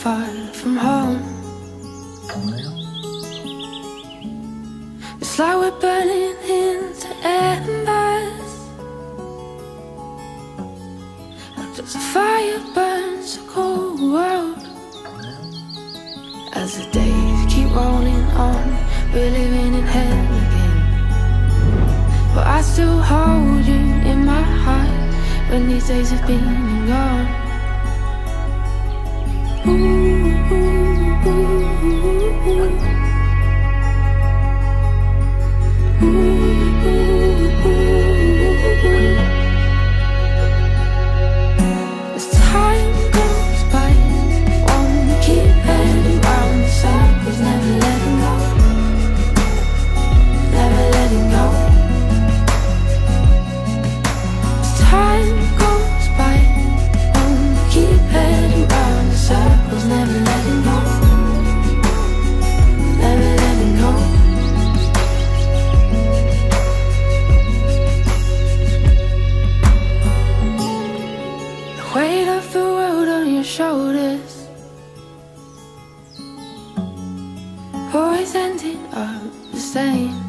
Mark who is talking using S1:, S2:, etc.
S1: far from home. It's like we're burning into embers, as the fire burns a cold world. As the days keep rolling on, we're living in hell again. But I still hold you in my heart when these days have been and gone. Ooh, ooh, ooh, ooh, ooh. As time goes by, won't keep heading round the circles, never letting go, never letting go. As time goes by, won't keep heading round the circles, never letting go, never letting go. Weight of the world on your shoulders, always ending up the same.